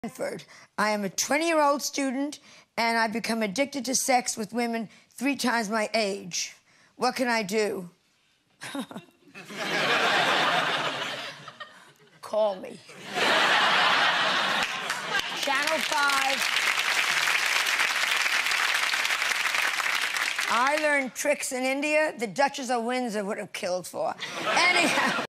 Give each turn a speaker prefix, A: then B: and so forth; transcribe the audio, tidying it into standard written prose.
A: Stanford. I am a 20-year-old student, and I've become addicted to sex with women 3 times my age. What can I do? Call me. Channel 5. I learned tricks in India the Duchess of Windsor would have killed for. Anyhow.